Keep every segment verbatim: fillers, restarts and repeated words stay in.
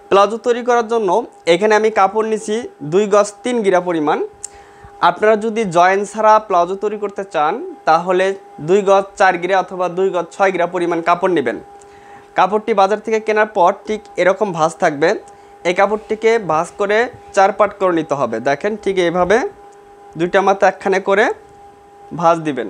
Palazzo তৈরি করার জন্য এখানে আমি কাপড় নিছি দুই গজ তিন গিরা পরিমাণ। আপনারা যদি জয়েন্ট ছাড়া প্লাজো তৈরি করতে চান তাহলে দুই গজ চার গিরা অথবা দুই গজ ছয় গিরা পরিমাণ কাপড় নেবেন। কাপড়টি বাজার থেকে কেনার পর ঠিক এরকম ভাঁজ থাকবে। এই কাপড়টিকে ভাঁজ করে চার পাট করে নিতে হবে। দেখেন ঠিক এইভাবে দুইটা মাথা একখানে করে ভাঁজ দিবেন।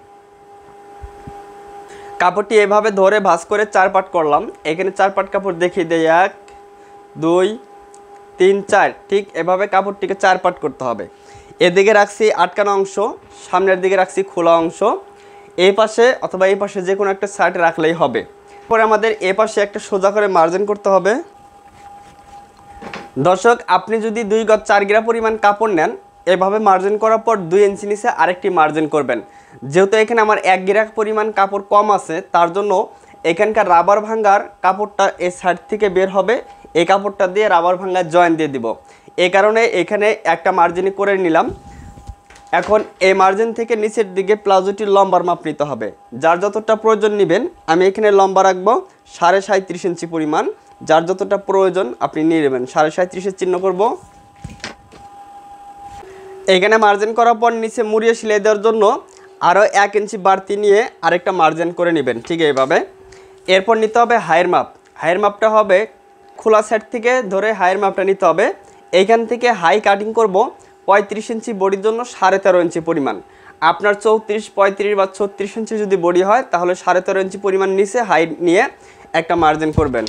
কাপড়টি এভাবে ধরে ভাঁজ করে চার পাট করলাম। এখানে চার পাট কাপড় দেখিয়ে দেয়, এক দুই তিন চার, ঠিক এভাবে কাপড়টিকে চার পাট করতে হবে। এদিকে রাখছি আটকানো অংশ, সামনের দিকে রাখছি খোলা অংশ। এই পাশে অথবা এই পাশে যে কোনো একটা সাইড রাখলেই হবে। পরে আমাদের এ পাশে একটা সোজা করে মার্জিন করতে হবে। দর্শক, আপনি যদি দুই গজ চার গিরা পরিমাণ কাপড় নেন, এভাবে মার্জিন করার পর দুই ইঞ্চি নিচে আরেকটি মার্জিন করবেন। যেহেতু এখানে আমার এক গিরা পরিমাণ কাপড় কম আছে, তার জন্য এখানকার রাবার ভাঙ্গার কাপড়টা এই সাইড থেকে বের হবে। এই কাপড়টা দিয়ে রাবার ভাঙ্গার জয়েন দিয়ে দিব। এই কারণে এখানে একটা মার্জিন করে নিলাম। এখন এই মার্জিন থেকে নিচের দিকে প্লাজোটির লম্বার মাপ নিতে হবে। যার যতটা প্রয়োজন নেবেন, আমি এখানে লম্বা রাখবো সাড়ে সাঁত্রিশ ইঞ্চি পরিমাণ। যার যতটা প্রয়োজন আপনি নিয়ে নেবেন। সাড়ে সাঁত্রিশের চিহ্ন করব। এখানে মার্জিন করার পর নিচে মুড়িয়ে সেলাই দেওয়ার জন্য আরও এক ইঞ্চি বাড়তি নিয়ে আরেকটা মার্জিন করে নেবেন, ঠিক এইভাবে। এরপর নিতে হবে হাইয়ের মাপ। হাইয়ের মাপটা হবে খোলা সাইড থেকে ধরে হাইয়ের মাপটা নিতে হবে। এইখান থেকে হাই কাটিং করব পঁয়ত্রিশ ইঞ্চি বডির জন্য সাড়ে তেরো ইঞ্চি পরিমাণ। আপনার চৌত্রিশ পঁয়ত্রিশ বা ছত্রিশ ইঞ্চি যদি বডি হয় তাহলে সাড়ে তেরো ইঞ্চি পরিমাণ নিচে হাই নিয়ে একটা মার্জিন করবেন।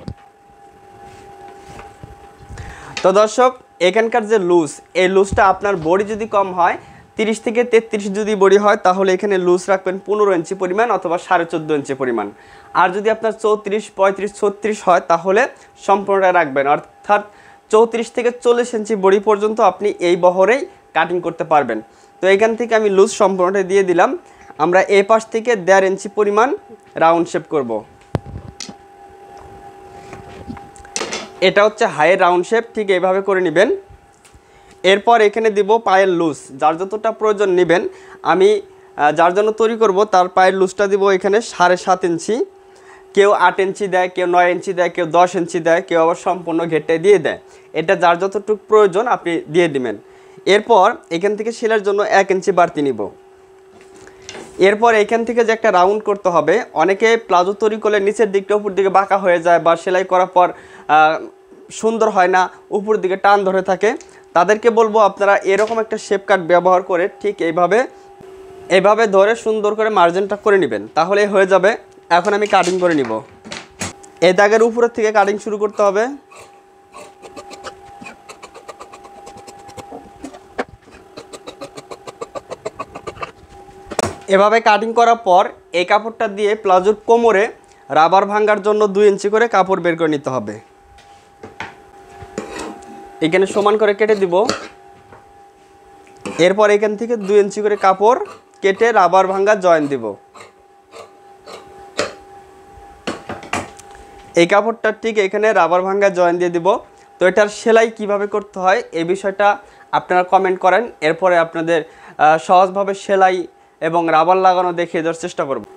তো দর্শক, এখানকার যে লুজ, এই লুজটা আপনার বডি যদি কম হয়, তিরিশ থেকে তেত্রিশ যদি বডি হয়, তাহলে এখানে লুজ রাখবেন পনেরো ইঞ্চি পরিমাণ অথবা সাড়ে চোদ্দো ইঞ্চি পরিমাণ। আর যদি আপনার চৌত্রিশ পঁয়ত্রিশ ছত্রিশ হয় তাহলে সম্পূর্ণটা রাখবেন, অর্থাৎ চৌত্রিশ থেকে চল্লিশ ইঞ্চি বডি পর্যন্ত আপনি এই বহরেই কাটিং করতে পারবেন। তো এখান থেকে আমি লুজ সম্পূর্ণটা দিয়ে দিলাম। আমরা এই পাশ থেকে দেড় ইঞ্চি পরিমাণ রাউন্ড শেপ করব। এটা হচ্ছে হাইয়ের রাউন্ড শেপ, ঠিক এইভাবে করে নেবেন। এরপর এখানে দিব পায়ের লুজ। যার যতটা প্রয়োজন নেবেন, আমি যার জন্য তৈরি করব তার পায়ের লুজটা দিব এখানে সাড়ে সাত ইঞ্চি। কেউ আট ইঞ্চি দেয়, কেউ নয় ইঞ্চি দেয়, কেউ দশ ইঞ্চি দেয়, কেউ আবার সম্পূর্ণ ঘেটে দিয়ে দেয়। এটা যার যতটুকু প্রয়োজন আপনি দিয়ে দিবেন। এরপর এখান থেকে সেলাইয়ের জন্য এক ইঞ্চি বাড়তি নিব। এরপর এখান থেকে যে একটা রাউন্ড করতে হবে। অনেকে প্লাজো তৈরি করলে নিচের দিকটা উপর দিকে বাঁকা হয়ে যায় বা সেলাই করার পর সুন্দর হয় না, উপর দিকে টান ধরে থাকে। তাদেরকে বলবো আপনারা এরকম একটা শেপ কাট ব্যবহার করে ঠিক এইভাবে এইভাবে ধরে সুন্দর করে মার্জিনটা করে নেবেন, তাহলে হয়ে যাবে। এখন আমি কাটিং করে নিব। এই দাগের উপরের থেকে কাটিং শুরু করতে হবে। এভাবে কাটিং করার পর এই কাপড়টা দিয়ে প্লাজোর কোমরে রাবার ভাঙার জন্য দুই ইঞ্চি করে কাপড় বের করে নিতে হবে। এখানে সমান করে কেটে দিব। এরপর এখান থেকে দুই ইঞ্চি করে কাপড় কেটে রাবার ভাঙা জয়েন দিব। এই কাপড়টা ঠিক এখানে রাবার ভাঙা জয়েন দিয়ে দিব। তো এটার সেলাই কিভাবে করতে হয় এই বিষয়টা আপনারা কমেন্ট করেন। এরপরে আপনাদের সহজভাবে সেলাই এবং রাবার লাগানো দেখিয়ে দেওয়ার চেষ্টা করব।